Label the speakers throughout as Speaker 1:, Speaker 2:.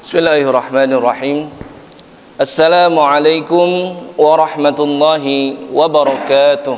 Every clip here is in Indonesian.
Speaker 1: Bismillahirrahmanirrahim. Assalamualaikum warahmatullahi wabarakatuh.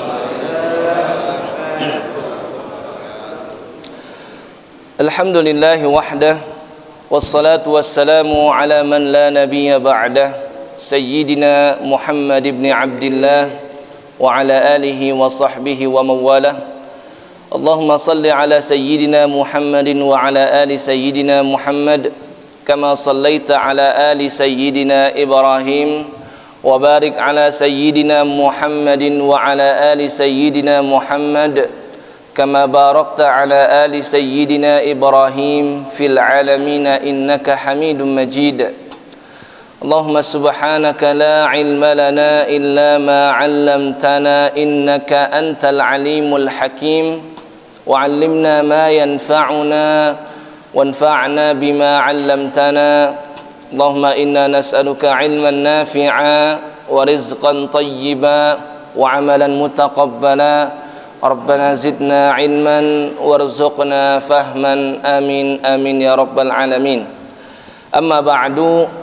Speaker 1: Alhamdulillahi wahdah, wassalatu wassalamu ala man la nabiyya ba'dah, Sayyidina Muhammad ibn Abdillah wa ala alihi wa sahbihi wa mawalah. Allahumma salli ala Sayyidina Muhammadin wa ala ali Sayyidina Muhammad kama sallaita ala ali Sayyidina Ibrahim wa barik ala Sayyidina Muhammadin wa ala ali Sayyidina Muhammad kama barakta ala ali Sayyidina Ibrahim fil alamin innaka Hamidum Majid. Allahumma subhanaka la ilma lana illa ma 'allamtana innaka antal alimul hakim wa 'allimna ma yanfa'una وانفعنا بما علمتنا اللهم إنا نسألك علما نافعا ورزقا طيبا وعملا متقبلا ربنا زدنا علما وارزقنا فهما آمين آمين يا رب العالمين. أما بعد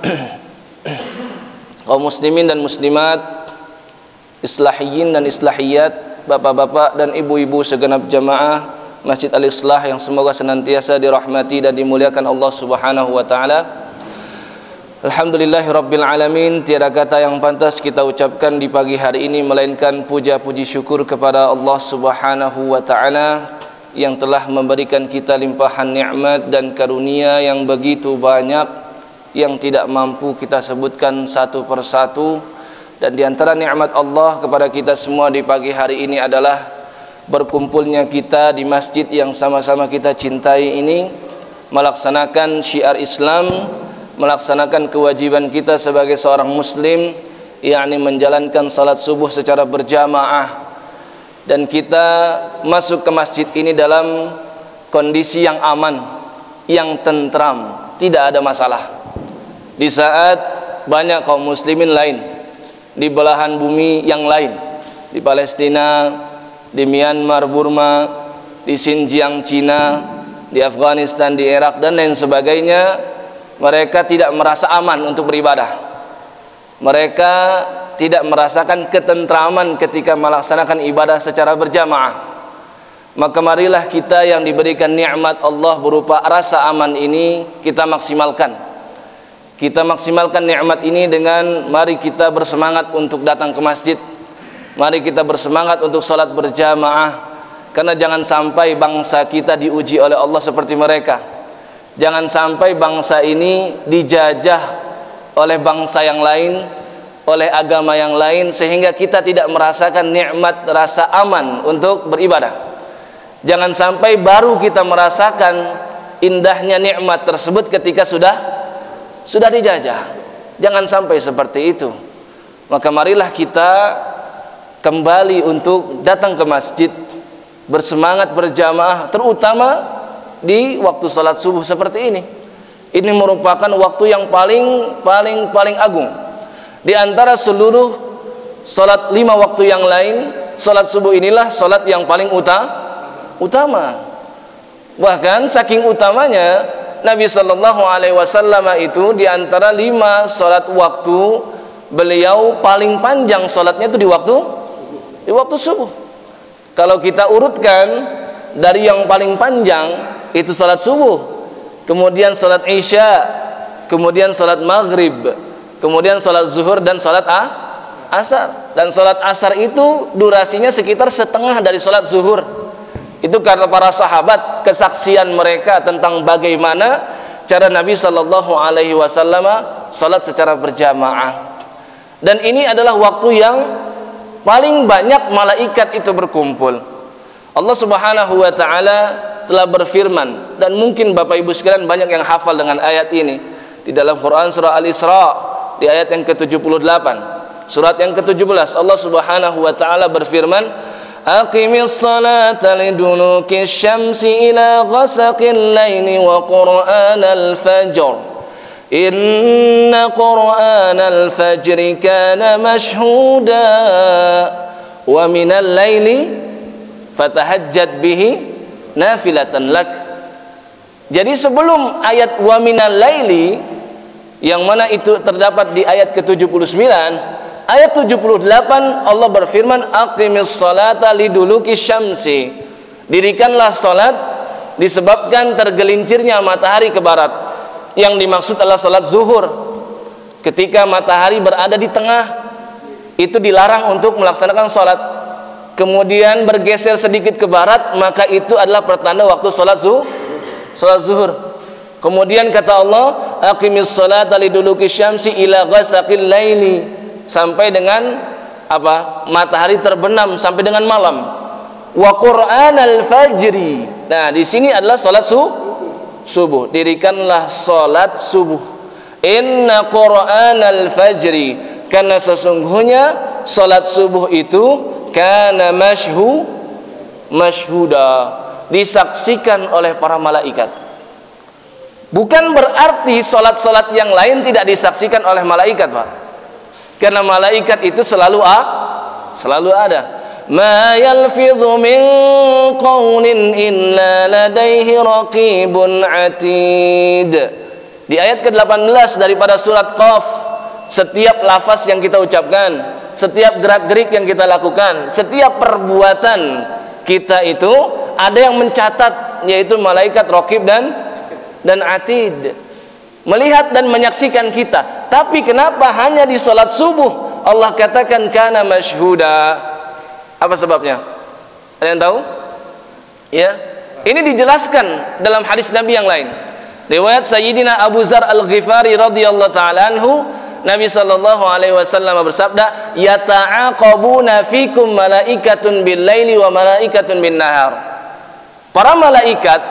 Speaker 1: kaum muslimin dan muslimat, islahiyin dan islahiyat, bapak-bapak dan ibu-ibu segenap jamaah Masjid Al-Islah yang semoga senantiasa dirahmati dan dimuliakan Allah Subhanahu wa taala. Alhamdulillahirabbil alamin, tiada kata yang pantas kita ucapkan di pagi hari ini melainkan puja-puji syukur kepada Allah Subhanahu wa taala yang telah memberikan kita limpahan nikmat dan karunia yang begitu banyak yang tidak mampu kita sebutkan satu persatu. Dan di antara nikmat Allah kepada kita semua di pagi hari ini adalah berkumpulnya kita di masjid yang sama-sama kita cintai ini, melaksanakan syiar Islam, melaksanakan kewajiban kita sebagai seorang muslim, yakni menjalankan salat subuh secara berjamaah. Dan kita masuk ke masjid ini dalam kondisi yang aman, yang tentram, tidak ada masalah. Di saat banyak kaum muslimin lain di belahan bumi yang lain, di Palestina, di Myanmar, Burma, di Xinjiang, Cina, di Afghanistan, di Irak dan lain sebagainya, mereka tidak merasa aman untuk beribadah. Mereka tidak merasakan ketentraman ketika melaksanakan ibadah secara berjamaah. Maka marilah kita yang diberikan nikmat Allah berupa rasa aman ini kita maksimalkan. Kita maksimalkan nikmat ini dengan mari kita bersemangat untuk datang ke masjid. Mari kita bersemangat untuk salat berjamaah, karena jangan sampai bangsa kita diuji oleh Allah seperti mereka. Jangan sampai bangsa ini dijajah oleh bangsa yang lain, oleh agama yang lain, sehingga kita tidak merasakan nikmat rasa aman untuk beribadah. Jangan sampai baru kita merasakan indahnya nikmat tersebut ketika sudah dijajah. Jangan sampai seperti itu. Maka marilah kita kembali untuk datang ke masjid, bersemangat berjamaah, terutama di waktu salat subuh seperti ini. Ini merupakan waktu yang paling agung. Di antara seluruh salat 5 waktu yang lain, salat subuh inilah salat yang paling utama. Bahkan saking utamanya, Nabi sallallahu alaihi wasallam itu di antara 5 salat waktu, beliau paling panjang salatnya itu di waktu subuh. Kalau kita urutkan dari yang paling panjang itu salat subuh, kemudian salat isya, kemudian salat maghrib, kemudian salat zuhur dan salat asar. Dan salat asar itu durasinya sekitar setengah dari salat zuhur. Itu karena para sahabat, kesaksian mereka tentang bagaimana cara Nabi sallallahu alaihi wasallam salat secara berjamaah. Dan ini adalah waktu yang paling banyak malaikat itu berkumpul. Allah Subhanahu wa taala telah berfirman, dan mungkin Bapak Ibu sekalian banyak yang hafal dengan ayat ini di dalam Quran surah Al-Isra di ayat yang ke-78. Surat yang ke-17 Allah Subhanahu wa taala berfirman, Aqimis salata liduluki syamsi ila ghasaqil laili wa qur'anal fajr Inna qur'anal fajri kana mashhuda wa minal laili fatahajjad bihi nafilatan lak. Jadi sebelum ayat wa minal laili, yang mana itu terdapat di ayat ke-79, ayat 78 Allah berfirman aqimis salata liduluki syamsi, dirikanlah salat disebabkan tergelincirnya matahari ke barat. Yang dimaksud adalah salat zuhur. Ketika matahari berada di tengah, itu dilarang untuk melaksanakan salat. Kemudian bergeser sedikit ke barat, maka itu adalah pertanda waktu salat zuhur. Kemudian kata Allah aqimis salata liduluki syamsi ila ghasaqil laili, sampai dengan apa? Matahari terbenam, sampai dengan malam. Wa qur'anal fajri. Nah, di sini adalah salat subuh. Dirikanlah salat subuh. Inna qur'anal fajri, karena sesungguhnya salat subuh itu kana masyhuda, disaksikan oleh para malaikat. Bukan berarti salat-salat yang lain tidak disaksikan oleh malaikat, Pak. Karena malaikat itu selalu ada. Ma yalfidhu min qawlin illa ladaihi raqibun atid. Di ayat ke-18 daripada surat Qaf, setiap lafaz yang kita ucapkan, setiap gerak-gerik yang kita lakukan, setiap perbuatan kita itu ada yang mencatat, yaitu malaikat raqib dan atid, melihat dan menyaksikan kita. Tapi kenapa hanya di salat subuh Allah katakan kana masyhuda? Apa sebabnya? Ada yang tahu? Ya, ini dijelaskan dalam hadis Nabi yang lain. Riwayat Sayyidina Abu Dzar Al-Ghifari radhiyallahu ta'ala anhu, Nabi sallallahu alaihi wasallam bersabda, "Yata'aqabuna fikum malaikatun bil-laili wa malaikatun bin-nahar." Para malaikat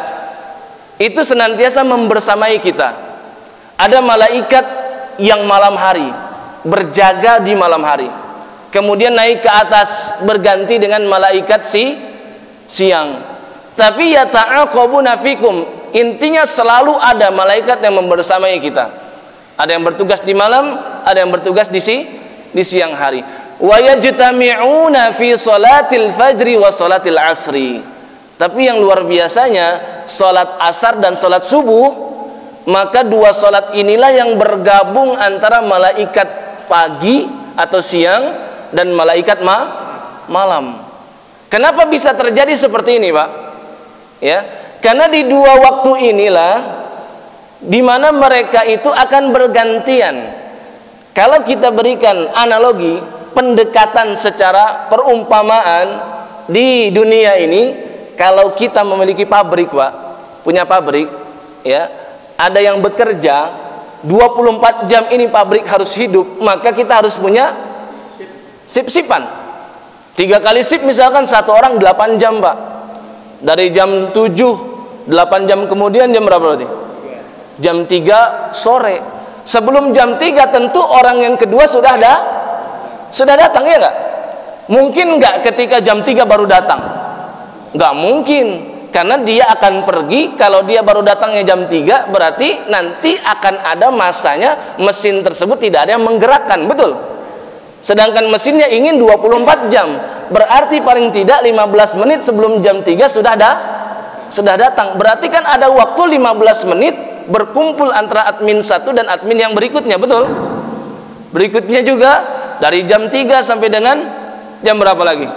Speaker 1: itu senantiasa membersamai kita. Ada malaikat yang malam hari, berjaga di malam hari. Kemudian naik ke atas, berganti dengan malaikat siang. Tapi yata'aqabuna fikum, intinya selalu ada malaikat yang membersamai kita. Ada yang bertugas di malam, ada yang bertugas di siang hari. Wa yajtami'una fi salatil fajri wa salatil asri. Tapi yang luar biasanya, salat asar dan salat subuh, maka dua salat inilah yang bergabung antara malaikat pagi atau siang dan malaikat malam. Kenapa bisa terjadi seperti ini, Pak? Ya, karena di dua waktu inilah di mana mereka itu akan bergantian. Kalau kita berikan analogi, pendekatan secara perumpamaan di dunia ini, kalau kita memiliki pabrik, Pak, punya pabrik, ya, ada yang bekerja 24 jam ini pabrik harus hidup, maka kita harus punya sip-sipan. 3 kali sip, misalkan satu orang 8 jam, Pak. Dari jam 7, 8 jam kemudian jam berapa berarti? Jam 3 sore. Sebelum jam 3 tentu orang yang kedua sudah datang, ya enggak? Mungkin enggak ketika jam 3 baru datang? Enggak mungkin, karena dia akan pergi. Kalau dia baru datangnya jam 3, berarti nanti akan ada masanya mesin tersebut tidak ada yang menggerakkan, betul? Sedangkan mesinnya ingin 24 jam, berarti paling tidak 15 menit sebelum jam 3 sudah datang. Berarti kan ada waktu 15 menit berkumpul antara admin satu dan admin yang berikutnya, betul? Berikutnya juga dari jam 3 sampai dengan jam berapa lagi?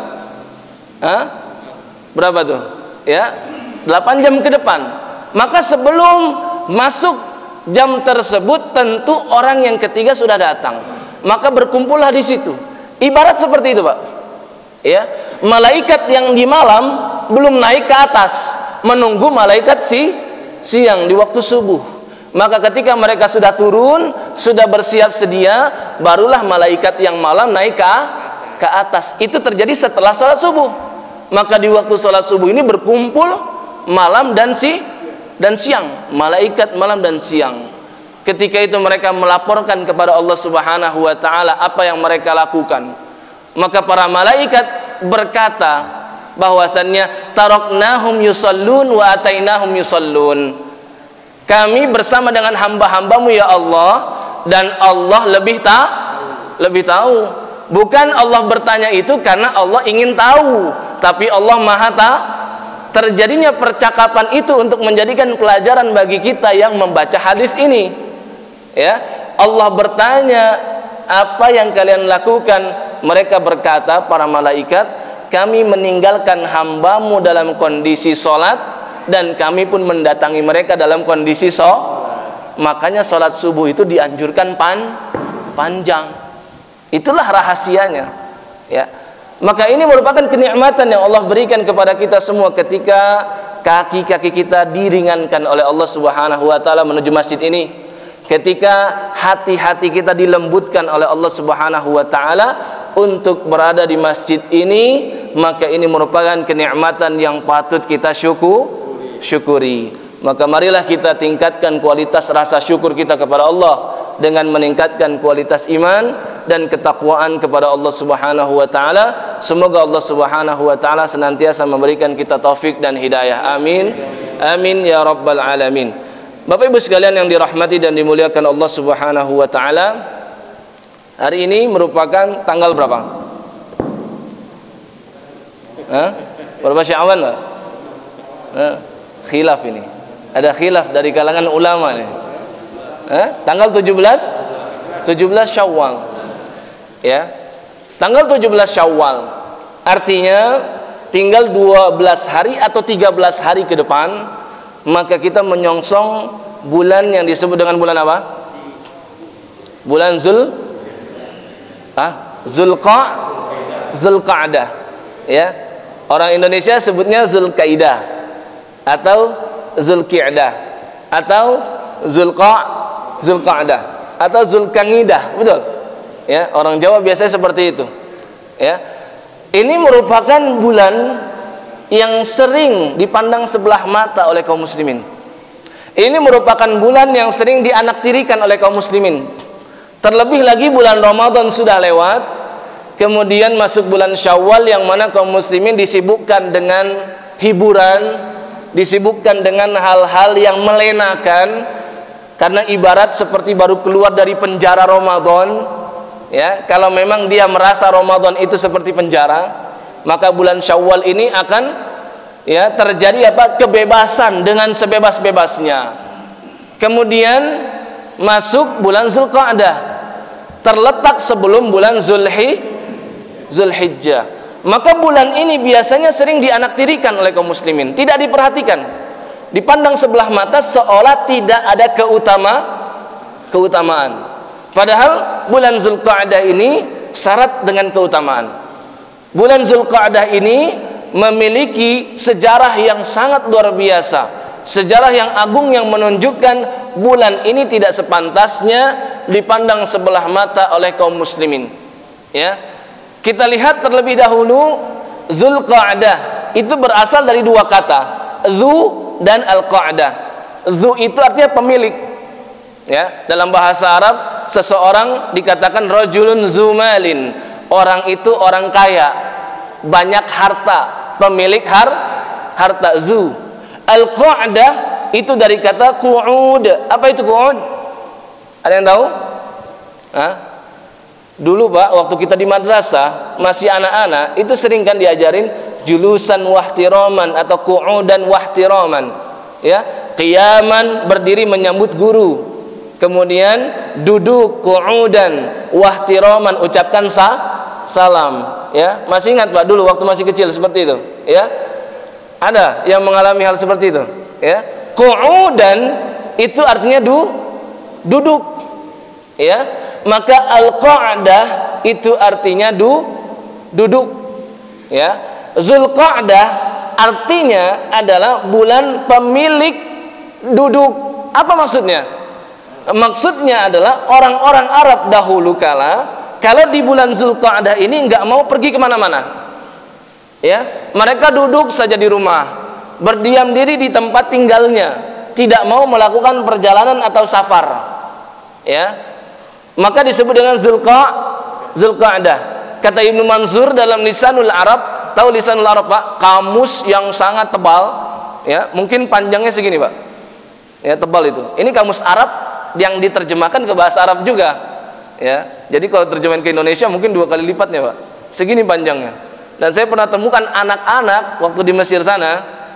Speaker 1: Berapa tuh? Ya, 8 jam ke depan. Maka sebelum masuk jam tersebut tentu orang yang ketiga sudah datang. Maka berkumpullah di situ. Ibarat seperti itu, Pak. Ya, malaikat yang di malam belum naik ke atas, menunggu malaikat siang di waktu subuh. Maka ketika mereka sudah turun, sudah bersiap sedia, barulah malaikat yang malam naik ke atas. Itu terjadi setelah salat subuh. Maka di waktu salat subuh ini berkumpul malam dan siang, malaikat malam dan siang. Ketika itu mereka melaporkan kepada Allah Subhanahu wa taala apa yang mereka lakukan. Maka para malaikat berkata bahwasannya taraknahum yusallun wa atainahum yusallun. Kami bersama dengan hamba-hambamu ya Allah, dan Allah lebih tahu. Bukan Allah bertanya itu karena Allah ingin tahu, tapi Allah terjadinya percakapan itu untuk menjadikan pelajaran bagi kita yang membaca hadis ini. Ya, Allah bertanya, apa yang kalian lakukan? Mereka berkata, para malaikat, kami meninggalkan hambamu dalam kondisi sholat, dan kami pun mendatangi mereka dalam kondisi Makanya sholat subuh itu dianjurkan panjang. Itulah rahasianya. Ya. Maka ini merupakan kenikmatan yang Allah berikan kepada kita semua ketika kaki-kaki kita diringankan oleh Allah Subhanahu wa taala menuju masjid ini. Ketika hati-hati kita dilembutkan oleh Allah Subhanahu wa taala untuk berada di masjid ini, maka ini merupakan kenikmatan yang patut kita syukuri. Maka marilah kita tingkatkan kualitas rasa syukur kita kepada Allah dengan meningkatkan kualitas iman dan ketakwaan kepada Allah Subhanahu wa taala. Semoga Allah Subhanahu wa taala senantiasa memberikan kita taufik dan hidayah. Amin. Amin ya rabbal alamin. Bapak Ibu sekalian yang dirahmati dan dimuliakan Allah Subhanahu wa taala, hari ini merupakan tanggal berapa? Berapa Sya'ban, Pak? Khilaf ini. Ada khilaf dari kalangan ulama nih. Tanggal 17 Syawal. Ya. Tanggal 17 Syawal. Artinya tinggal 12 hari atau 13 hari ke depan, maka kita menyongsong bulan yang disebut dengan bulan apa? Bulan Zulqa'dah. Ya. Orang Indonesia sebutnya Zulqaidah atau Zulqi'dah atau Zulqa'dah atau Zulkangidah, betul? Ya, orang Jawa biasanya seperti itu. Ya. Ini merupakan bulan yang sering dipandang sebelah mata oleh kaum muslimin. Ini merupakan bulan yang sering dianaktirikan oleh kaum muslimin. Terlebih lagi bulan Ramadan sudah lewat, kemudian masuk bulan Syawal yang mana kaum muslimin disibukkan dengan hiburan, disibukkan dengan hal-hal yang melenakan, karena ibarat seperti baru keluar dari penjara Ramadan. Ya, kalau memang dia merasa Ramadan itu seperti penjara, maka bulan Syawal ini akan ya terjadi kebebasan dengan sebebas-bebasnya. Kemudian masuk bulan Zulqa'dah, terletak sebelum bulan Zulhijjah. Maka bulan ini biasanya sering dianaktirikan oleh kaum muslimin, tidak diperhatikan, dipandang sebelah mata seolah tidak ada keutamaan. Padahal bulan Zulqa'dah ini syarat dengan keutamaan. Bulan Zulqa'dah ini memiliki sejarah yang sangat luar biasa, sejarah yang agung yang menunjukkan bulan ini tidak sepantasnya dipandang sebelah mata oleh kaum muslimin. Ya. Kita lihat terlebih dahulu, Zulqa'dah itu berasal dari dua kata, Dzu dan Al-Qa'dah. Dzu itu artinya pemilik. Ya, dalam bahasa Arab seseorang dikatakan rajulun zumalin, orang itu orang kaya, banyak harta, pemilik harta. Dzu. Al-Qa'dah itu dari kata qu'ud. Apa itu qu'ud? Ada yang tahu? Dulu Pak, waktu kita di madrasah masih anak-anak, itu sering kan diajarin julusan wahtiraman atau qu'udan wahtiraman. Ya, qiyaman berdiri menyambut guru. Kemudian duduk qu'udan wahtiraman ucapkan salam. Ya, masih ingat Pak dulu waktu masih kecil seperti itu? Ya. Ada yang mengalami hal seperti itu? Ya. Qu'udan itu artinya duduk. Ya. Maka Al-Qa'dah itu artinya duduk. Ya. Zulqa'dah artinya adalah bulan pemilik duduk. Apa maksudnya? Maksudnya adalah orang-orang Arab dahulu kala, kalau di bulan Zulqa'dah ini enggak mau pergi kemana-mana. Ya, mereka duduk saja di rumah, berdiam diri di tempat tinggalnya, tidak mau melakukan perjalanan atau safar. Ya. Maka disebut dengan Zulqa'dah. Kata Ibnu Mansur dalam Lisanul Arab, tahu Lisanul Arab Pak? Kamus yang sangat tebal, ya, mungkin panjangnya segini Pak. Ya, tebal itu. Ini kamus Arab yang diterjemahkan ke bahasa Arab juga. Ya. Jadi kalau terjemahan ke Indonesia mungkin 2 kali lipatnya Pak. Segini panjangnya. Dan saya pernah temukan anak-anak waktu di Mesir sana,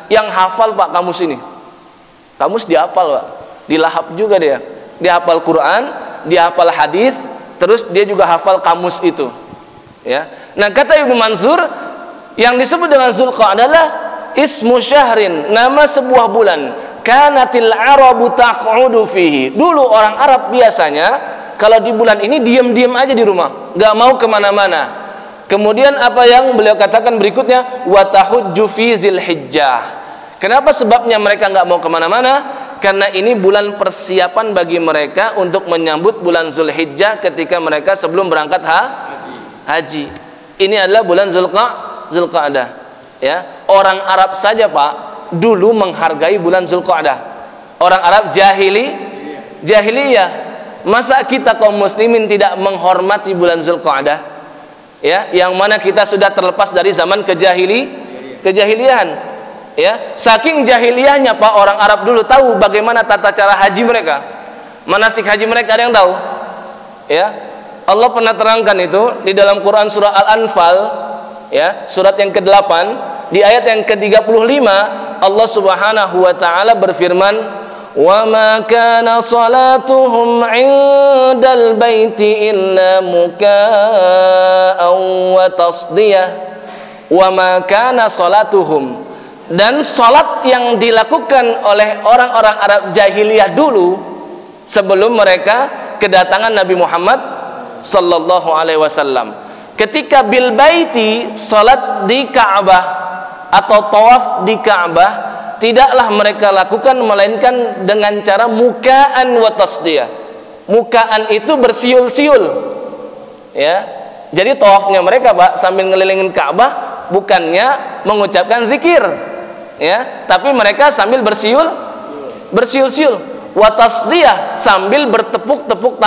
Speaker 1: yang hafal Pak kamus ini. Kamus dihafal Pak, dilahap juga dia. Dia hafal Quran, dia hafal hadis, terus dia juga hafal kamus itu. Ya. Nah kata Ibnu Mansur, yang disebut dengan Zulqa'dah adalah ismu syahrin, nama sebuah bulan. Kanatil Arabu taq'udu fihi. Dulu orang Arab biasanya kalau di bulan ini diam-diam aja di rumah, nggak mau kemana-mana. Kemudian apa yang beliau katakan berikutnya, wa tahujju fi Dzulhijjah. Kenapa sebabnya mereka nggak mau kemana-mana? Karena ini bulan persiapan bagi mereka untuk menyambut bulan Dzulhijjah ketika mereka sebelum berangkat haji. Ini adalah bulan Zulqa'dah. Ya, orang Arab saja Pak dulu menghargai bulan Zulqa'dah. Orang Arab jahiliyah. Masa kita kaum muslimin tidak menghormati bulan Zulqa'dah? Ya, yang mana kita sudah terlepas dari zaman kejahiliahan. Ya, saking jahiliyahnya Pak, orang Arab dulu tahu bagaimana tata cara haji mereka. Manasik haji mereka ada yang tahu? Ya. Allah pernah terangkan itu di dalam Quran surah Al-Anfal, ya, surat yang ke-8, di ayat yang ke-35 Allah Subhanahu wa taala berfirman, "Wa ma kana salatuhum 'indal baiti illa muka'an wa tasdiyah." Wa ma kana salatuhum, dan salat yang dilakukan oleh orang-orang Arab jahiliyah dulu sebelum mereka kedatangan Nabi Muhammad sallallahu alaihi wasallam, ketika bil baiti, salat di Ka'bah atau tawaf di Ka'bah, tidaklah mereka lakukan melainkan dengan cara muka'an wa tasdiyah. Muka'an itu bersiul-siul. Ya. Jadi tawafnya mereka Pak sambil ngelilingin Ka'bah, bukannya mengucapkan zikir. Ya, tapi mereka sambil bersiul-siul. Wa tasdiyah, sambil bertepuk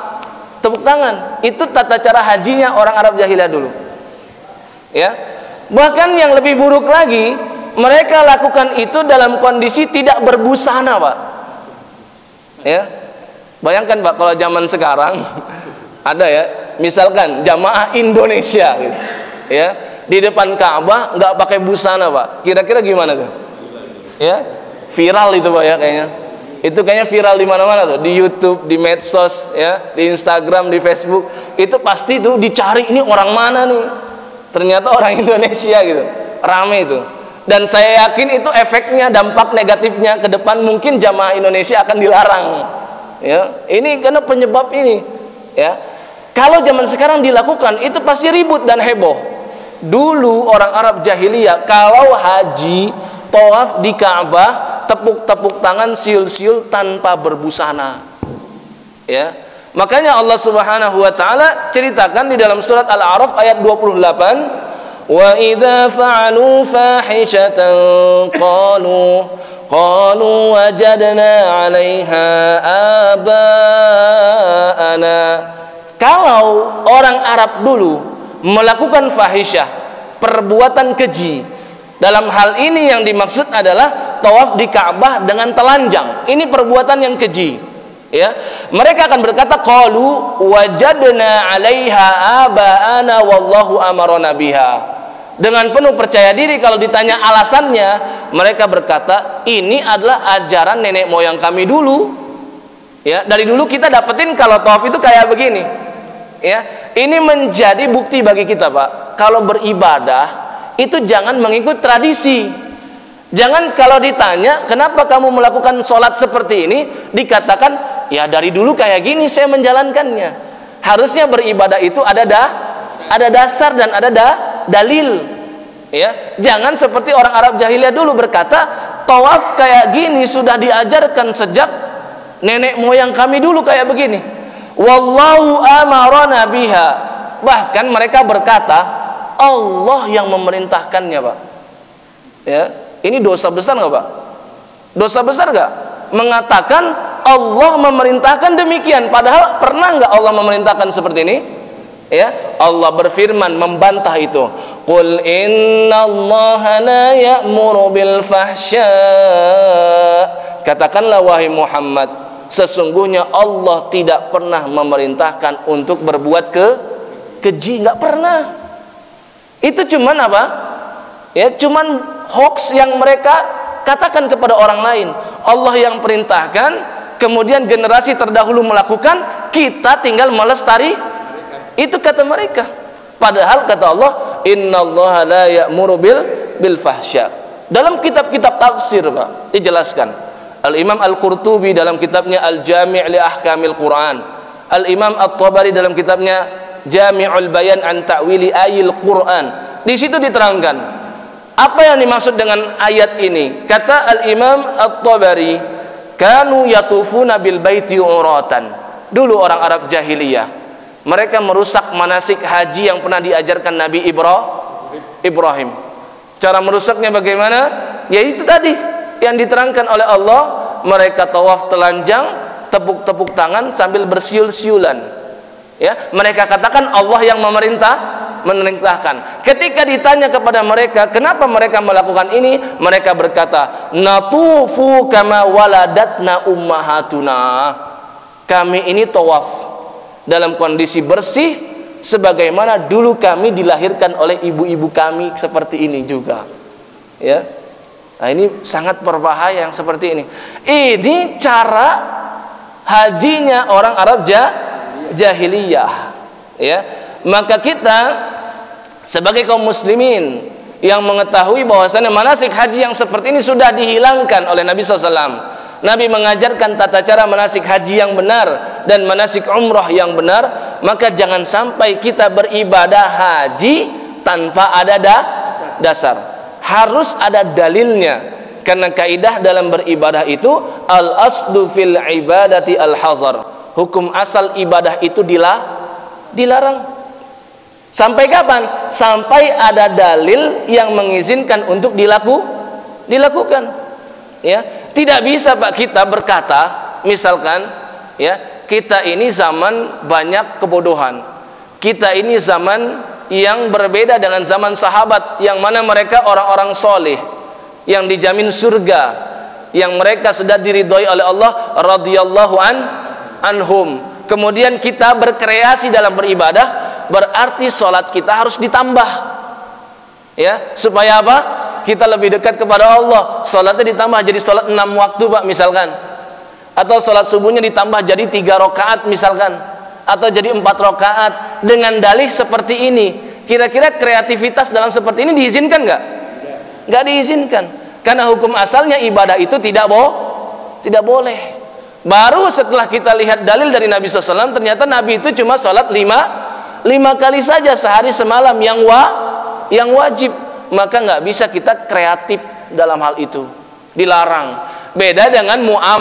Speaker 1: tangan. Itu tata cara hajinya orang Arab jahiliyah dulu. Ya. Bahkan yang lebih buruk lagi, mereka lakukan itu dalam kondisi tidak berbusana, Pak. Ya. Bayangkan Pak kalau zaman sekarang ada ya, misalkan jamaah Indonesia gitu. Ya, di depan Ka'bah nggak pakai busana, Pak. Kira-kira gimana tuh? Ya. Viral itu, Pak ya kayaknya. Itu kayaknya viral di mana-mana tuh, di YouTube, di medsos, ya, di Instagram, di Facebook. Itu pasti tuh dicari, ini orang mana nih? Ternyata orang Indonesia gitu. Rame itu. Dan saya yakin itu efeknya, dampak negatifnya ke depan mungkin jamaah Indonesia akan dilarang. Ya, ini karena penyebab ini. Ya. Kalau zaman sekarang dilakukan itu pasti ribut dan heboh. Dulu orang Arab jahiliyah kalau haji, tawaf di Ka'bah, tepuk-tepuk tangan, siul-siul tanpa berbusana. Ya. Makanya Allah Subhanahu wa taala ceritakan di dalam surat Al-A'raf ayat 28, "Wa idza fa'alu fahishatan qalu wajadna 'alaiha aba'ana." Kalau orang Arab dulu melakukan fahisyah, perbuatan keji, dalam hal ini yang dimaksud adalah tawaf di Ka'bah dengan telanjang. Ini perbuatan yang keji. Ya. Mereka akan berkata, qalu wajadna 'alaiha aba'ana wallahu amarna biha. Dengan penuh percaya diri kalau ditanya alasannya, mereka berkata, ini adalah ajaran nenek moyang kami dulu. Ya, dari dulu kita dapetin kalau tawaf itu kayak begini. Ya, ini menjadi bukti bagi kita, Pak. Kalau beribadah itu jangan mengikut tradisi. Jangan kalau ditanya kenapa kamu melakukan sholat seperti ini, dikatakan ya dari dulu kayak gini saya menjalankannya. Harusnya beribadah itu ada dasar dan ada dalil. Ya, jangan seperti orang Arab jahiliyah dulu berkata, tawaf kayak gini sudah diajarkan sejak nenek moyang kami dulu kayak begini. Wallahu amarna biha. Bahkan mereka berkata Allah yang memerintahkannya, Pak. Ya, ini dosa besar nggak, Pak? Dosa besar nggak? Mengatakan Allah memerintahkan demikian, padahal pernah nggak Allah memerintahkan seperti ini? Ya, Allah berfirman membantah itu. Qul innallaha la ya'muru bil fahsya. Katakanlah wahai Muhammad, sesungguhnya Allah tidak pernah memerintahkan untuk berbuat keji, nggak pernah. Itu cuman apa? Ya, cuman hoax yang mereka katakan kepada orang lain. Allah yang perintahkan, kemudian generasi terdahulu melakukan, kita tinggal melestari. Itu kata mereka. Padahal kata Allah, innallaha la ya'muru bil fahsya. Dalam kitab-kitab tafsir, Pak, dijelaskan. Al-Imam Al-Qurtubi dalam kitabnya Al-Jami' li Ahkamil Quran, Al-Imam At-Tabari dalam kitabnya Jami'ul Bayan an Ta'wili Ayil Quran. Di situ diterangkan apa yang dimaksud dengan ayat ini. Kata Al-Imam At-Tabari, kanu yatufuna bil baiti uratan. Dulu orang Arab jahiliyah, mereka merusak manasik haji yang pernah diajarkan Nabi Ibrahim. Cara merusaknya bagaimana? Yaitu tadi yang diterangkan oleh Allah, mereka tawaf telanjang, tepuk-tepuk tangan sambil bersiul-siulan. Ya, mereka katakan Allah yang memerintahkan. Ketika ditanya kepada mereka, kenapa mereka melakukan ini? Mereka berkata, natufu kama waladatna ummahatuna. Kami ini tawaf dalam kondisi bersih sebagaimana dulu kami dilahirkan oleh ibu-ibu kami, seperti ini juga. Ya. Nah, ini sangat berbahaya yang seperti ini. Ini cara hajinya orang Arab jahiliyah. Ya. Maka kita sebagai kaum muslimin yang mengetahui bahwasanya manasik haji yang seperti ini sudah dihilangkan oleh Nabi SAW. Nabi mengajarkan tata cara manasik haji yang benar dan manasik umrah yang benar. Maka jangan sampai kita beribadah haji tanpa ada dasar. Harus ada dalilnya. Karena kaidah dalam beribadah itu al-aslu fil ibadati al-hazar. Hukum asal ibadah itu dilarang. Sampai kapan? Sampai ada dalil yang mengizinkan untuk dilakukan. Ya, tidak bisa Pak kita berkata, misalkan, ya, kita ini zaman banyak kebodohan. Kita ini zaman yang berbeda dengan zaman sahabat, yang mana mereka orang-orang soleh, yang dijamin surga, yang mereka sudah diridhoi oleh Allah radhiyallahu anhum. Kemudian kita berkreasi dalam beribadah, berarti sholat kita harus ditambah. Ya, supaya apa? Kita lebih dekat kepada Allah. Sholatnya ditambah jadi sholat 6 waktu, Pak, misalkan. Atau sholat subuhnya ditambah jadi 3 rakaat misalkan. Atau jadi 4 rakaat. Dengan dalih seperti ini. Kira-kira kreativitas dalam seperti ini diizinkan nggak? Nggak diizinkan. Karena hukum asalnya ibadah itu tidak boleh. Baru setelah kita lihat dalil dari Nabi SAW, ternyata Nabi itu cuma sholat 5 kali saja sehari semalam yang wajib. Maka nggak bisa kita kreatif dalam hal itu, dilarang. Beda dengan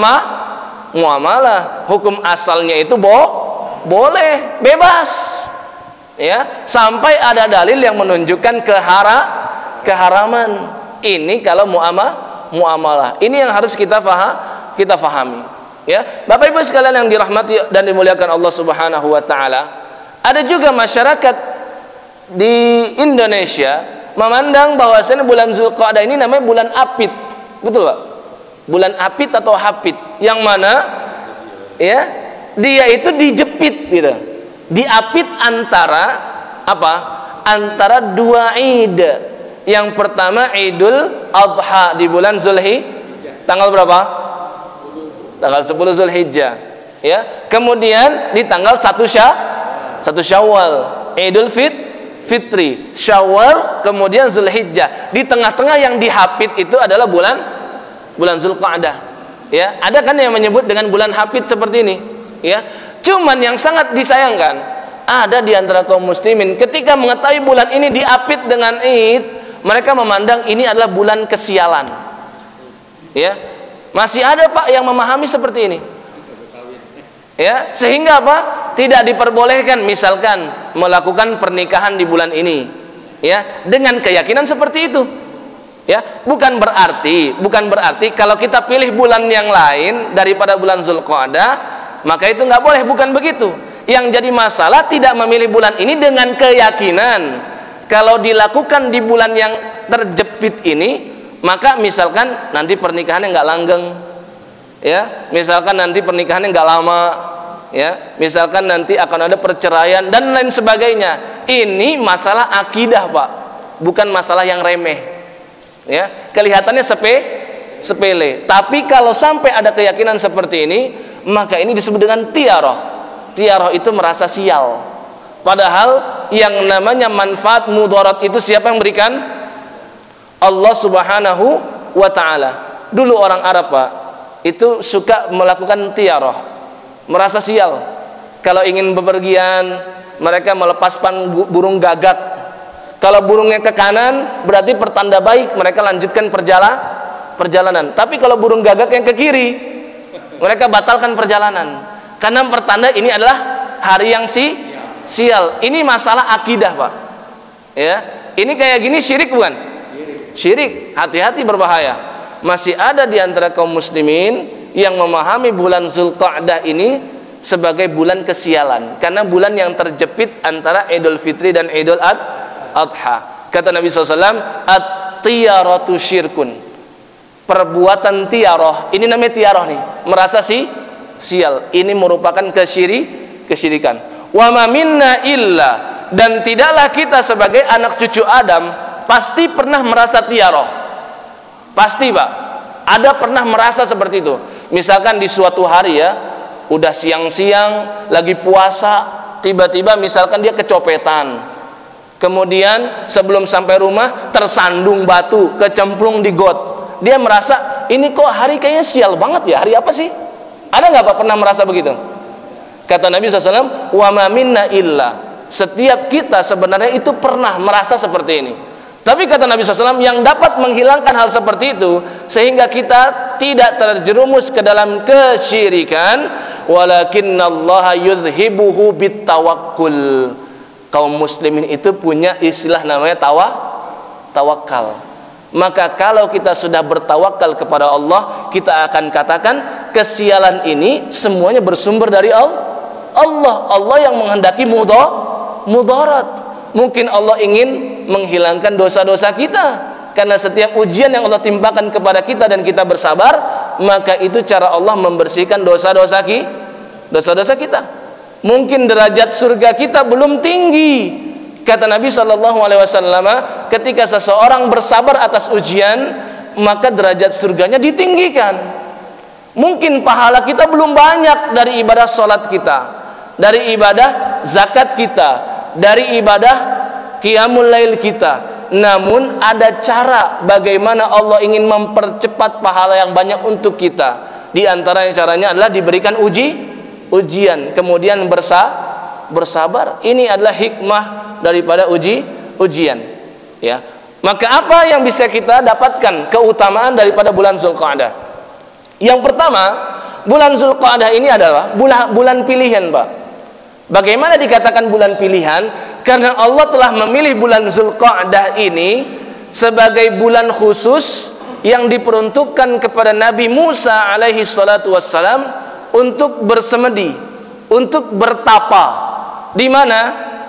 Speaker 1: muamalah, hukum asalnya itu boleh, bebas. Ya, sampai ada dalil yang menunjukkan keharaman. Ini kalau muamalah. Ini yang harus kita fahami. Ya, Bapak Ibu sekalian yang dirahmati dan dimuliakan Allah Subhanahu wa taala. Ada juga masyarakat di Indonesia memandang bahwasanya bulan Zulqa'dah ini namanya bulan apit. Betul, Pak? Bulan apit atau hapit, yang mana ya, dia itu dijepit gitu. Diapit antara apa? Antara 2 Id. Yang pertama Idul Adha di bulan Zulhijjah. Tanggal berapa? Tanggal 10 Zulhijjah. Ya. Kemudian di tanggal 1 Syawal, Idul Fitri, Syawal, kemudian Zulhijjah. Di tengah-tengah yang dihapit itu adalah bulan Zulqa'dah. Ya, ada kan yang menyebut dengan bulan hapit seperti ini. Ya, cuman yang sangat disayangkan, ada di antara kaum muslimin ketika mengetahui bulan ini diapit dengan Id, mereka memandang ini adalah bulan kesialan. Ya, masih ada Pak yang memahami seperti ini. Ya, sehingga apa? Tidak diperbolehkan misalkan melakukan pernikahan di bulan ini. Ya, dengan keyakinan seperti itu. Ya, bukan berarti kalau kita pilih bulan yang lain daripada bulan Zulqa'dah, maka itu nggak boleh, bukan begitu. Yang jadi masalah tidak memilih bulan ini dengan keyakinan kalau dilakukan di bulan yang terjepit ini, maka misalkan nanti pernikahannya nggak langgeng. Ya, misalkan nanti pernikahannya nggak lama, ya, misalkan nanti akan ada perceraian dan lain sebagainya. Ini masalah akidah, Pak, bukan masalah yang remeh. Ya, kelihatannya sepele. Tapi kalau sampai ada keyakinan seperti ini, maka ini disebut dengan tiaroh. Tiaroh itu merasa sial. Padahal yang namanya manfaat mudarat itu siapa yang berikan? Allah Subhanahu wa ta'ala. Dulu orang Arab, Pak, itu suka melakukan tiaroh, merasa sial. Kalau ingin bepergian, mereka melepaskan burung gagak. Kalau burungnya ke kanan, berarti pertanda baik, mereka lanjutkan perjalanan. Tapi kalau burung gagak yang ke kiri, mereka batalkan perjalanan. Karena pertanda ini adalah hari yang sial. Ini masalah akidah, Pak. Ya, ini kayak gini syirik bukan? Syirik. Hati-hati, berbahaya. Masih ada di antara kaum muslimin yang memahami bulan Zulqa'dah ini sebagai bulan kesialan, karena bulan yang terjepit antara Idul Fitri dan Idul Adha. Kata Nabi SAW, at-tiyaratu syirkun. Perbuatan tiaroh, ini namanya tiaroh nih, merasa sial. Ini merupakan kesyirikan. Wa ma minna illa, dan tidaklah kita sebagai anak cucu Adam pasti pernah merasa tiaroh. Pasti, Pak. Ada pernah merasa seperti itu. Misalkan di suatu hari ya, udah siang-siang lagi puasa, tiba-tiba misalkan dia kecopetan. Kemudian sebelum sampai rumah tersandung batu, kecemplung di got. Dia merasa, ini kok hari kayaknya sial banget ya, hari apa sih? Ada nggak Pak pernah merasa begitu? Kata Nabi SAW, wa ma minna illa, setiap kita sebenarnya itu pernah merasa seperti ini. Tapi kata Nabi SAW, yang dapat menghilangkan hal seperti itu sehingga kita tidak terjerumus ke dalam kesyirikan, walakinnallaha yudhibuhu bittawakkul. Kaum muslimin itu punya istilah namanya tawakal. Maka kalau kita sudah bertawakal kepada Allah, kita akan katakan kesialan ini semuanya bersumber dari Allah yang menghendaki mudarat. Mungkin Allah ingin menghilangkan dosa-dosa kita, karena setiap ujian yang Allah timpakan kepada kita dan kita bersabar, maka itu cara Allah membersihkan dosa-dosa kita. Mungkin derajat surga kita belum tinggi. Kata Nabi SAW, ketika seseorang bersabar atas ujian, maka derajat surganya ditinggikan. Mungkin pahala kita belum banyak dari ibadah sholat kita, dari ibadah zakat kita, dari ibadah qiyamul lail kita. Namun ada cara bagaimana Allah ingin mempercepat pahala yang banyak untuk kita. Di antara caranya adalah diberikan ujian, kemudian bersabar. Ini adalah hikmah daripada ujian. Ya. Maka apa yang bisa kita dapatkan keutamaan daripada bulan Zulqa'dah? Yang pertama, bulan Zulqa'dah ini adalah bulan pilihan, Pak. Bagaimana dikatakan bulan pilihan? Karena Allah telah memilih bulan Zulqa'dah ini sebagai bulan khusus yang diperuntukkan kepada Nabi Musa alaihi salatu wassalam untuk bersemedi, untuk bertapa. Di mana?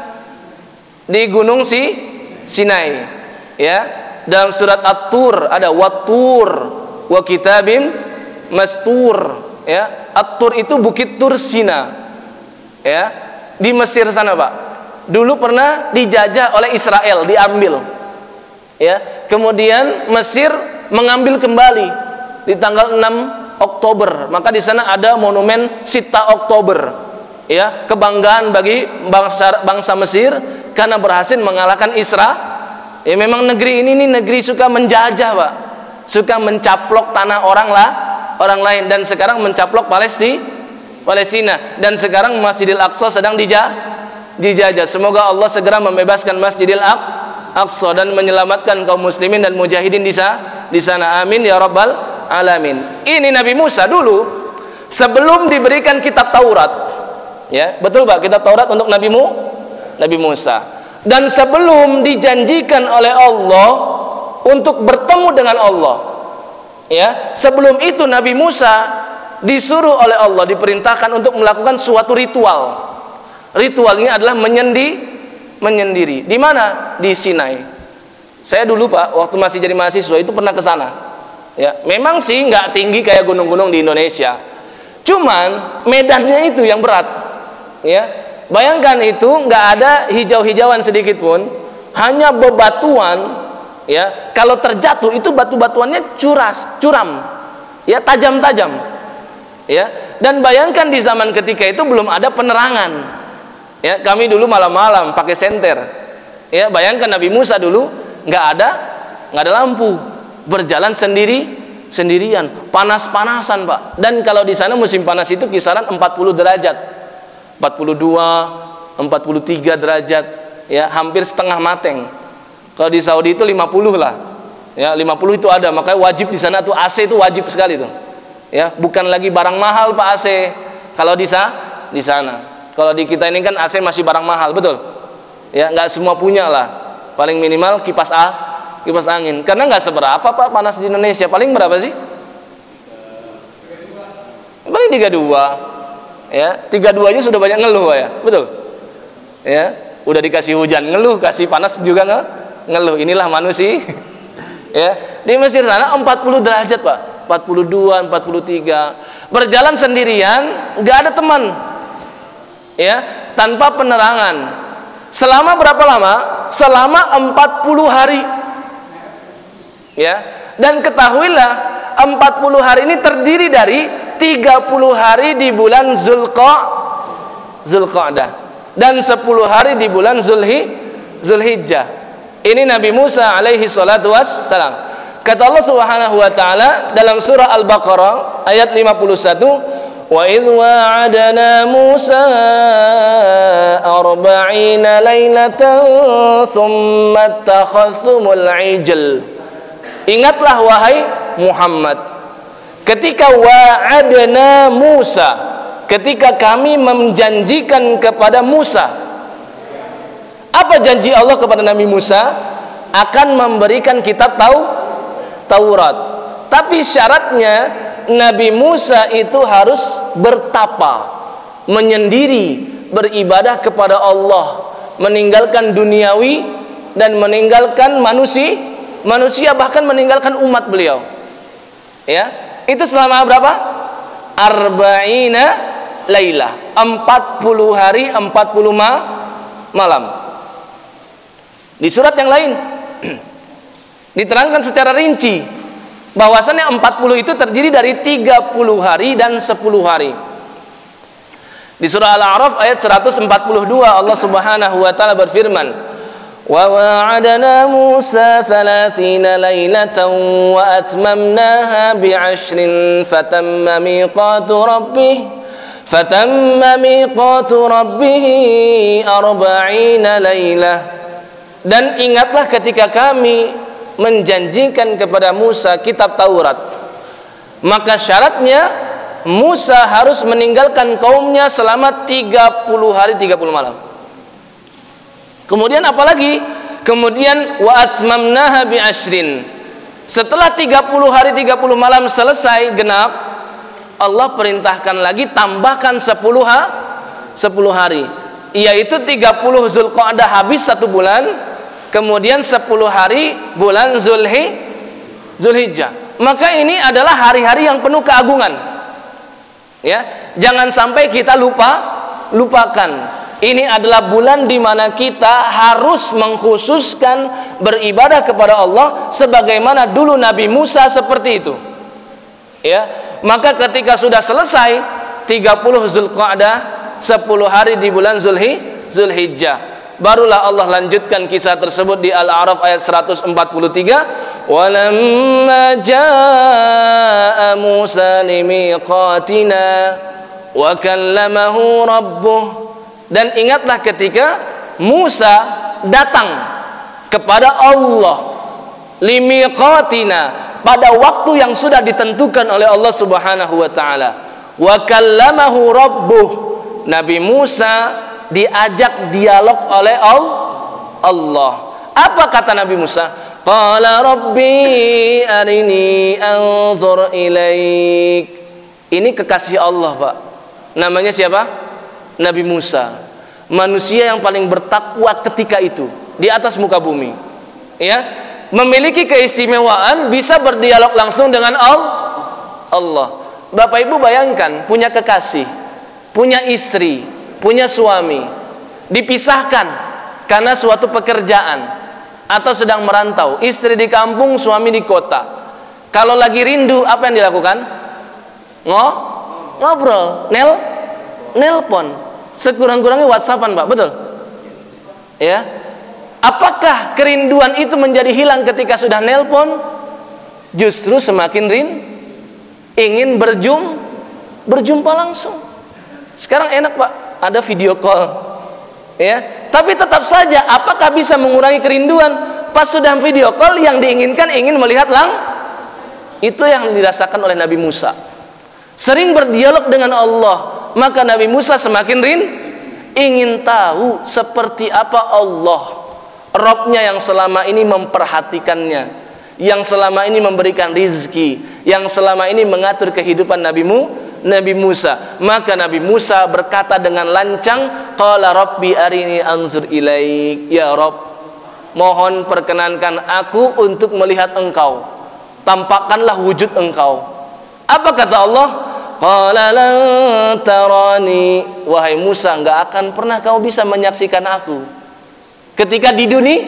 Speaker 1: Di Gunung Sinai. Ya, dalam surat At-Tur ada Wat-Tur wa kitabim mastur. Ya, At-Tur itu bukit Tur Sina. Ya, di Mesir sana, Pak. Dulu pernah dijajah oleh Israel, diambil. Ya, kemudian Mesir mengambil kembali di tanggal 6 Oktober. Maka di sana ada monumen Sita Oktober. Ya, kebanggaan bagi bangsa Mesir karena berhasil mengalahkan Israel. Ya, memang negeri ini negeri suka menjajah, Pak. Suka mencaplok tanah orang lain, dan sekarang mencaplok Palestina, dan sekarang Masjidil Aqsa sedang dijajah. Semoga Allah segera membebaskan Masjidil Aqsa dan menyelamatkan kaum muslimin dan mujahidin di sana. Amin ya rabbal alamin. Ini Nabi Musa dulu sebelum diberikan kitab Taurat. Ya, betul Pak, kitab Taurat untuk Nabi Musa. Dan sebelum dijanjikan oleh Allah untuk bertemu dengan Allah. Ya, sebelum itu Nabi Musa disuruh oleh Allah, diperintahkan untuk melakukan suatu ritual. Ritual ini adalah menyendiri. Di mana? Di Sinai. Saya dulu, Pak, waktu masih jadi mahasiswa itu pernah ke sana. Ya, memang sih nggak tinggi kayak gunung-gunung di Indonesia. Cuman medannya itu yang berat. Ya, bayangkan itu nggak ada hijau-hijauan sedikit pun, hanya bebatuan. Ya, kalau terjatuh itu batu-batuannya curam, ya, tajam-tajam. Ya, dan bayangkan di zaman ketika itu belum ada penerangan. Ya, kami dulu malam-malam pakai senter. Ya, bayangkan Nabi Musa dulu nggak ada lampu, berjalan sendirian, panas-panasan, Pak. Dan kalau di sana musim panas itu kisaran 40 derajat, 42, 43 derajat, ya, hampir setengah mateng. Kalau di Saudi itu 50 lah, ya, 50 itu ada. Makanya wajib di sana tuh AC itu wajib sekali tuh, ya, bukan lagi barang mahal Pak AC. Kalau di sana, kalau di kita ini kan AC masih barang mahal, betul? Ya, nggak semua punya lah. Paling minimal kipas angin. Karena nggak seberapa Pak panas di Indonesia. Paling berapa sih? Paling 32. Ya, 32 aja sudah banyak ngeluh Pak, ya, betul? Ya, udah dikasih hujan ngeluh, kasih panas juga ngeluh. Inilah manusia. Ya, di Mesir sana 40 derajat Pak, 42, 43. Berjalan sendirian, nggak ada teman. Ya, tanpa penerangan. Selama berapa lama? Selama 40 hari. Ya, dan ketahuilah 40 hari ini terdiri dari 30 hari di bulan Zulqa'dah dan 10 hari di bulan Zulhijjah. Ini Nabi Musa alaihi salatu wassalam. Kata Allah Subhanahu wa taala dalam surah Al-Baqarah ayat 51, wa idh wa'adna Musa 40 lailatan thumma ittakhadhtumul ijl. Ingatlah wahai Muhammad, ketika wa'adna Musa, ketika kami menjanjikan kepada Musa. Apa janji Allah kepada Nabi Musa? Akan memberikan kitab Taurat. Tapi syaratnya Nabi Musa itu harus bertapa, menyendiri, beribadah kepada Allah, meninggalkan duniawi dan meninggalkan manusia, bahkan meninggalkan umat beliau. Ya, itu selama berapa? 40 lailah, 40 hari 40 malam. Di surat yang lain diterangkan secara rinci bahwasannya 40 itu terdiri dari 30 hari dan 10 hari. Di surah Al-A'raf ayat 142 Allah Subhanahu wa taala berfirman, wa wa'adna Musa 30 lailatan wa atmamnaha bi'ashrin fatamma miqatu rabbih 40 lailah. Dan ingatlah ketika kami menjanjikan kepada Musa kitab Taurat, maka syaratnya Musa harus meninggalkan kaumnya selama 30 hari 30 malam. Kemudian apalagi? Kemudian wa atmamnaha bi ashrin. Setelah 30 hari 30 malam selesai genap, Allah perintahkan lagi tambahkan 10 hari, yaitu 30 Zulqa'dah habis 1 bulan. Kemudian 10 hari bulan Zulhijjah. Maka ini adalah hari-hari yang penuh keagungan. Ya, jangan sampai kita lupakan. Ini adalah bulan di mana kita harus mengkhususkan beribadah kepada Allah sebagaimana dulu Nabi Musa seperti itu. Ya, maka ketika sudah selesai 30 Zulqa'dah, 10 hari di bulan Zulhijjah, barulah Allah lanjutkan kisah tersebut di Al-A'raf ayat 143, walamma jaa Musa limiqatina wa kallamahu rabbuh. Dan ingatlah ketika Musa datang kepada Allah limiqatina, pada waktu yang sudah ditentukan oleh Allah Subhanahu wa taala, wa kallamahu rabbuh. Nabi Musa diajak dialog oleh Allah. Apa kata Nabi Musa? Qala rabbi arini anzur ilaik. Ini kekasih Allah, Pak. Namanya siapa? Nabi Musa. Manusia yang paling bertakwa ketika itu di atas muka bumi. Ya, memiliki keistimewaan bisa berdialog langsung dengan Allah. Bapak Ibu bayangkan punya kekasih, punya istri, punya suami, dipisahkan karena suatu pekerjaan atau sedang merantau, istri di kampung, suami di kota. Kalau lagi rindu, apa yang dilakukan? Ngobrol, nelpon. Sekurang-kurangnya WhatsAppan, Pak, betul? Ya. Apakah kerinduan itu menjadi hilang ketika sudah nelpon? Justru semakin ingin berjumpa langsung. Sekarang enak, Pak, ada video call. Ya. Tapi tetap saja, apakah bisa mengurangi kerinduan? Pas sudah video call, yang diinginkan ingin melihat itu yang dirasakan oleh Nabi Musa. Sering berdialog dengan Allah, maka Nabi Musa semakin ingin tahu seperti apa Allah, Rabbnya yang selama ini memperhatikannya, yang selama ini memberikan rizki, yang selama ini mengatur kehidupan Nabi Musa. Maka Nabi Musa berkata dengan lancang, qala rabbi arini anzur ilaik. Ya Rabb, mohon perkenankan aku untuk melihat engkau, tampakkanlah wujud engkau. Apa kata Allah? Qala lan tarani. Wahai Musa, enggak akan pernah kau bisa menyaksikan aku ketika di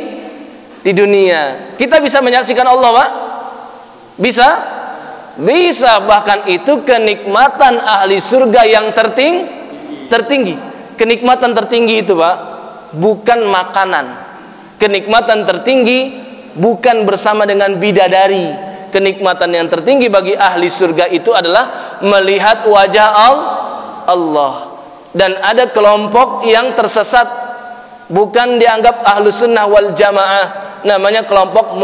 Speaker 1: dunia. Kita bisa menyaksikan Allah, Pak? Bisa? Bisa. Bahkan itu kenikmatan ahli surga yang tertinggi. Kenikmatan tertinggi itu, Pak, bukan makanan. Kenikmatan tertinggi bukan bersama dengan bidadari. Kenikmatan yang tertinggi bagi ahli surga itu adalah melihat wajah Allah. Dan ada kelompok yang tersesat, bukan dianggap ahlu sunnah wal jamaah, namanya kelompok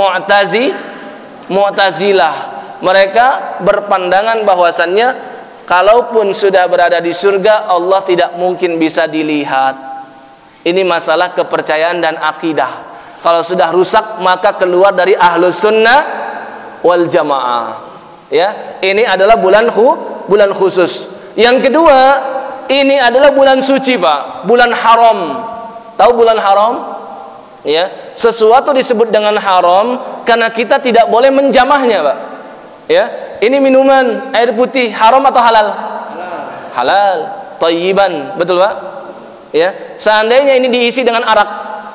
Speaker 1: Mu'tazilah. Mereka berpandangan bahwasannya kalaupun sudah berada di surga, Allah tidak mungkin bisa dilihat. Ini masalah kepercayaan dan akidah. Kalau sudah rusak, maka keluar dari ahlu sunnah wal jamaah. Ya, ini adalah bulan khusus. Yang kedua, ini adalah bulan suci, Pak, bulan haram. Tahu bulan haram? Ya, sesuatu disebut dengan haram karena kita tidak boleh menjamahnya, Pak. Ya, ini minuman air putih haram atau halal? Halal, thayyiban, betul, Pak? Ya, seandainya ini diisi dengan arak,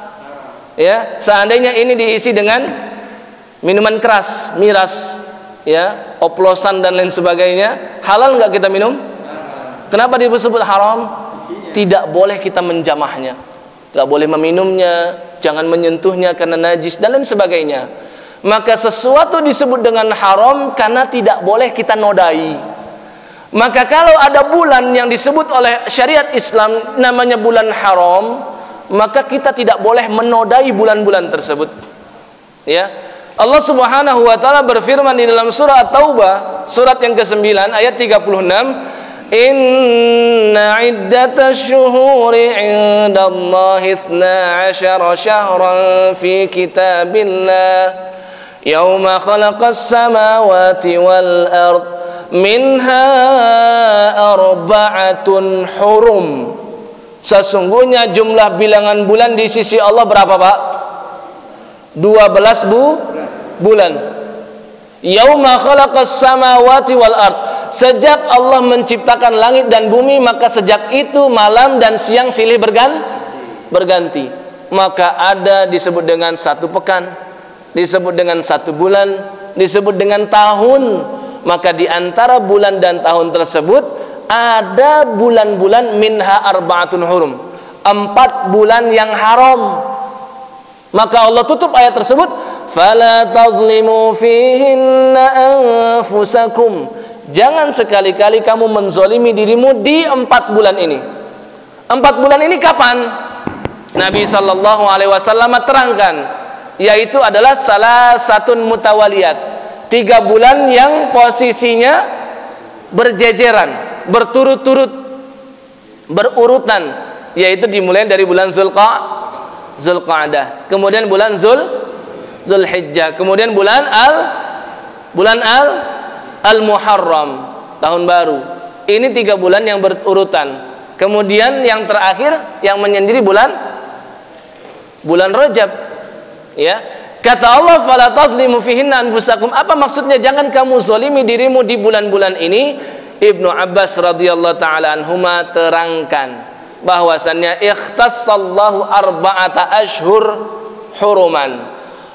Speaker 1: ya, seandainya ini diisi dengan minuman keras, miras, ya, oplosan dan lain sebagainya, halal nggak kita minum? Kenapa disebut haram? Tidak boleh kita menjamahnya, nggak boleh meminumnya, jangan menyentuhnya karena najis dan lain sebagainya. Maka sesuatu disebut dengan haram karena tidak boleh kita nodai. Maka kalau ada bulan yang disebut oleh syariat Islam namanya bulan haram, maka kita tidak boleh menodai bulan-bulan tersebut. Ya, Allah Subhanahu wa taala berfirman di dalam surah At-Taubah, surat yang ke-9 ayat 36, Inna iddatash syuhuri 'indallahi 12 syahran fi kitabillah yauma khalaqas samawati wal ard minha arba'atun hurum. Sesungguhnya jumlah bilangan bulan di sisi Allah berapa, Pak? 12 bulan. Yauma khalaqas samawati wal ard. Sejak Allah menciptakan langit dan bumi, maka sejak itu malam dan siang silih berganti. Maka ada disebut dengan 1 pekan, disebut dengan 1 bulan, disebut dengan tahun. Maka di antara bulan dan tahun tersebut ada bulan-bulan minha arba'atun hurum, 4 bulan yang haram. Maka Allah tutup ayat tersebut, fala tazlimu fihinna anfusakum. Jangan sekali-kali kamu menzolimi dirimu di 4 bulan ini. 4 bulan ini kapan? Nabi SAW terangkan, yaitu adalah salah satu mutawaliyat, 3 bulan yang posisinya berjejeran, berturut-turut, berurutan, yaitu dimulai dari bulan Zulqa'dah, kemudian bulan Zulhijjah, kemudian bulan Al-Muharram, tahun baru. Ini 3 bulan yang berurutan. Kemudian yang terakhir yang menyendiri bulan Rajab. Ya. Kata Allah, fala tazlimu fihinna anfusakum. Apa maksudnya jangan kamu zalimi dirimu di bulan-bulan ini? Ibnu Abbas radhiyallahu taala anhuma terangkan bahwasannya ikhtassallahu arba'ata ashhur huruman.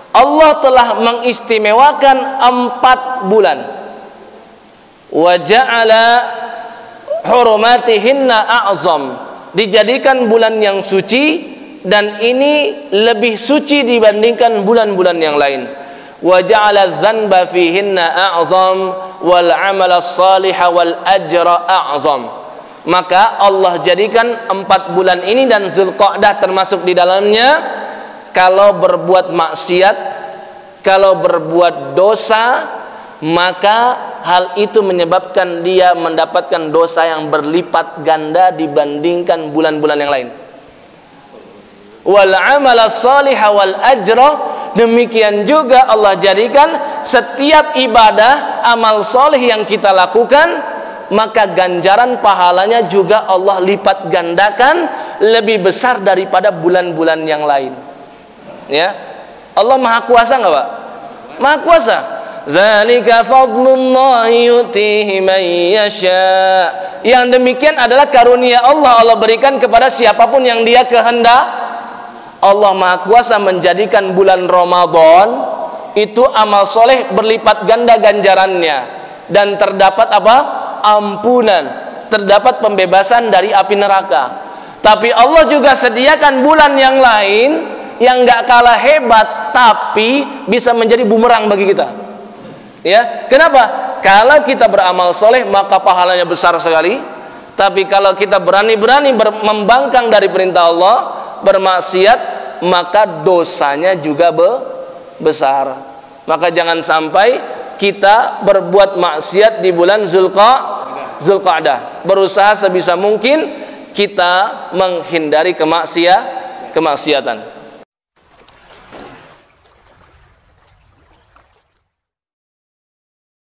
Speaker 1: Allah telah mengistimewakan 4 bulan. Wa ja'ala hurumatihinna a'zam, dijadikan bulan yang suci, dan ini lebih suci dibandingkan bulan-bulan yang lain. Wa ja'ala dzanba fihinna a'zam wal 'amala shaliha wal ajra a'zam. Maka Allah jadikan 4 bulan ini dan Zulqa'dah termasuk di dalamnya. Kalau berbuat maksiat, kalau berbuat dosa, maka hal itu menyebabkan dia mendapatkan dosa yang berlipat ganda dibandingkan bulan-bulan yang lain. Wal 'amala shaliha wal ajra, demikian juga Allah jadikan setiap ibadah, amal soleh yang kita lakukan, maka ganjaran pahalanya juga Allah lipat gandakan lebih besar daripada bulan-bulan yang lain. Ya, Allah Maha Kuasa nggak, Pak? Maha Kuasa. Zalika fadlullahi yu'tihi man yasha. Yang demikian adalah karunia Allah. Allah berikan kepada siapapun yang Dia kehendak. Allah Maha Kuasa menjadikan bulan Ramadan itu amal soleh berlipat ganda ganjarannya, dan terdapat apa? Ampunan, terdapat pembebasan dari api neraka. Tapi Allah juga sediakan bulan yang lain yang gak kalah hebat, tapi bisa menjadi bumerang bagi kita. Ya, kenapa? Kalau kita beramal soleh maka pahalanya besar sekali. Tapi kalau kita berani-berani membangkang dari perintah Allah, bermaksiat, maka dosanya juga besar. Maka jangan sampai kita berbuat maksiat di bulan Zulqa'dah. Berusaha sebisa mungkin kita menghindari kemaksiatan.